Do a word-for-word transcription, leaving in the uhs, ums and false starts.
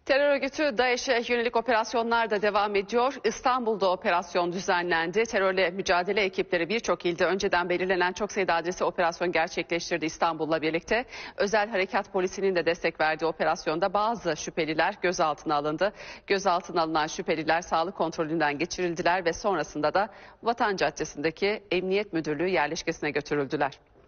Terör örgütü DAEŞ'e yönelik operasyonlar da devam ediyor. İstanbul'da operasyon düzenlendi. Terörle mücadele ekipleri birçok ilde önceden belirlenen çok sayıda adrese operasyon gerçekleştirdi İstanbul'la birlikte. Özel Harekat Polisi'nin de destek verdiği operasyonda bazı şüpheliler gözaltına alındı. Gözaltına alınan şüpheliler sağlık kontrolünden geçirildiler ve sonrasında da Vatan Caddesi'ndeki Emniyet Müdürlüğü yerleşkesine götürüldüler.